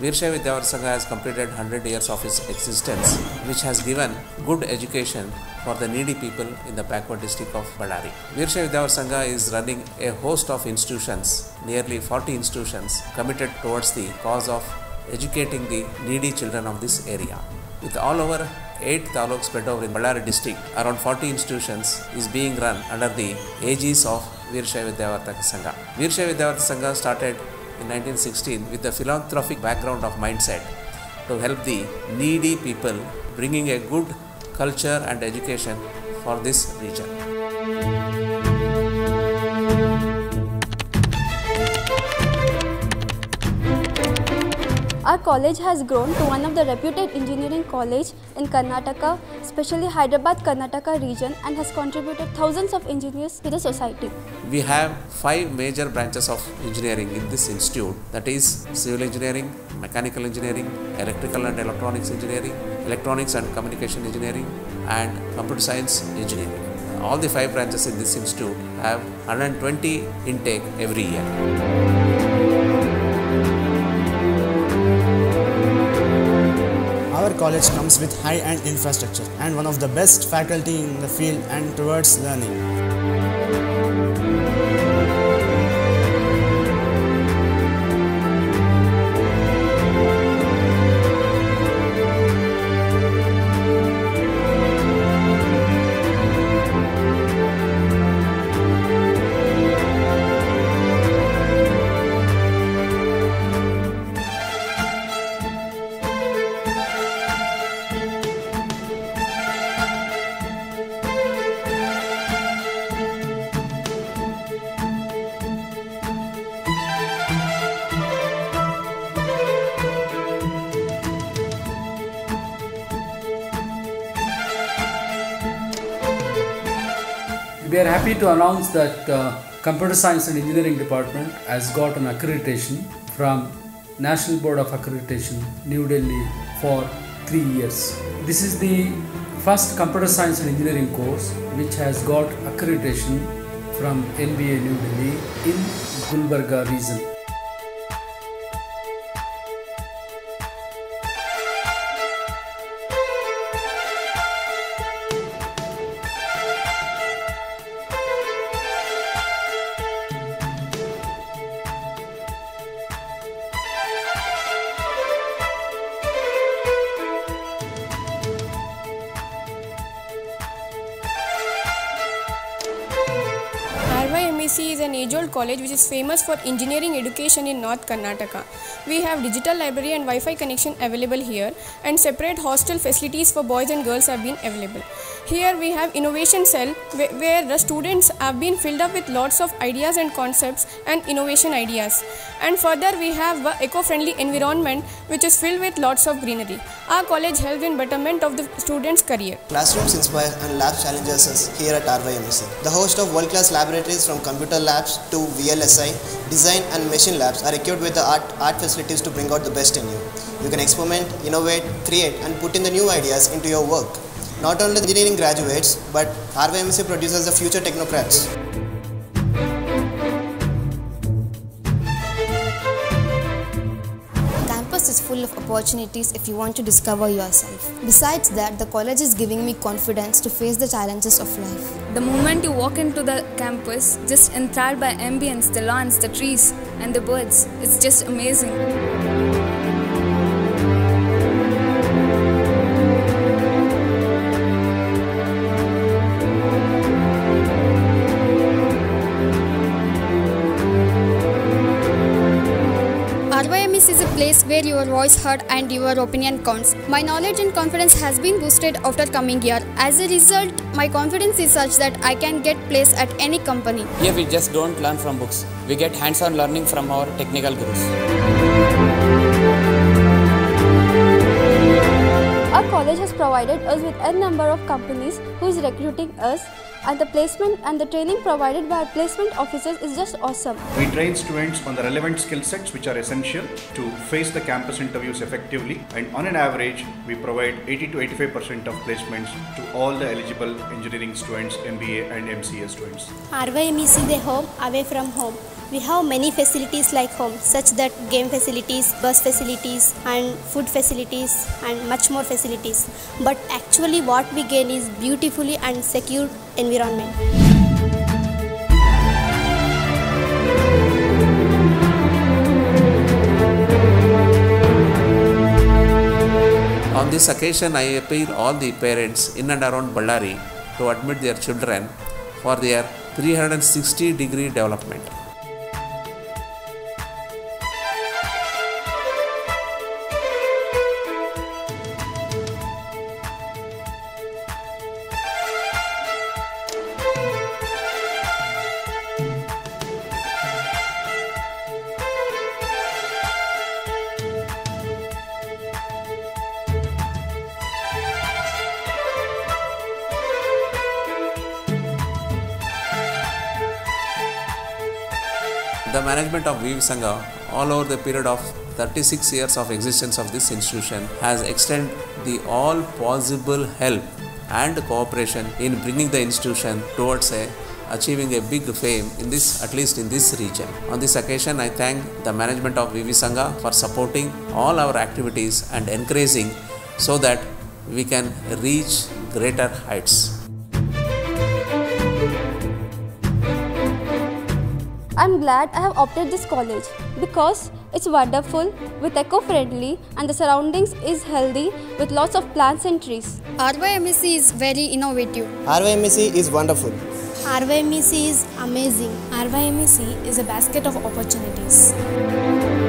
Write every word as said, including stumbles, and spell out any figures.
Veershaiva Vidyavardhaka Sangha has completed one hundred years of its existence, which has given good education for the needy people in the backward district of Ballari. Veershaiva Vidyavardhaka Sangha is running a host of institutions, nearly forty institutions, committed towards the cause of educating the needy children of this area. With all over eight taluks spread over in Ballari district, around forty institutions is being run under the aegis of Veershaiva Vidyavardhaka Sangha. Veershaiva Vidyavardhaka Sangha started in nineteen sixteen with a philanthropic background of mindset to help the needy people, bringing a good culture and education for this region. Our college has grown to one of the reputed engineering college in Karnataka, especially Hyderabad Karnataka region, and has contributed thousands of engineers to the society. We have five major branches of engineering in this institute, that is civil engineering, mechanical engineering, electrical and electronics engineering, electronics and communication engineering, and computer science engineering. All the five branches in this institute have one hundred twenty intake every year. Our college comes with high-end infrastructure and one of the best faculty in the field and towards learning. We are happy to announce that uh, Computer Science and Engineering Department has got an accreditation from National Board of Accreditation, New Delhi, for three years. This is the first Computer Science and Engineering course which has got accreditation from N B A New Delhi in Gulbarga region. R Y M E C is an age-old college which is famous for engineering education in North Karnataka. We have digital library and Wi-Fi connection available here, and separate hostel facilities for boys and girls have been available. Here we have innovation cell where the students have been filled up with lots of ideas and concepts and innovation ideas. And further we have a eco-friendly environment which is filled with lots of greenery. Our college helps in betterment of the students' career. Classrooms inspire and labs challenges us here at R Y M E C. The host of world-class laboratories from computer labs to V L S I, design and machine labs are equipped with the art, art facilities to bring out the best in you. You can experiment, innovate, create and put in the new ideas into your work. Not only the engineering graduates, but R Y M E C produces the future technocrats. Campus is full of opportunities if you want to discover yourself. Besides that, the college is giving me confidence to face the challenges of life. The moment you walk into the campus, just enthralled by ambience, the lawns, the trees and the birds, it's just amazing. R Y M E C is a place where your voice heard and your opinion counts. My knowledge and confidence has been boosted after coming here. As a result, my confidence is such that I can get placed at any company. Here we just don't learn from books. We get hands-on learning from our technical gurus. Our college has provided us with a number of companies who is recruiting us, and the placement and the training provided by our placement officers is just awesome. We train students on the relevant skill sets which are essential to face the campus interviews effectively, and on an average we provide eighty to eighty-five percent of placements to all the eligible engineering students, M B A and M C A students. R Y M E C the home away from home. We have many facilities like home, such that game facilities, bus facilities and food facilities and much more facilities. But actually what we gain is beautifully and secure environment. On this occasion, I appeal all the parents in and around Ballari to admit their children for their three hundred sixty degree development. The management of V V Sangha, all over the period of thirty-six years of existence of this institution, has extended the all possible help and cooperation in bringing the institution towards a, achieving a big fame in this, at least in this region. On this occasion, I thank the management of V V Sangha for supporting all our activities and encouraging so that we can reach greater heights. I'm glad I have opted this college because it's wonderful, with eco-friendly, and the surroundings is healthy with lots of plants and trees. R Y M E C is very innovative. R Y M E C is wonderful. R Y M E C is amazing. R Y M E C is a basket of opportunities.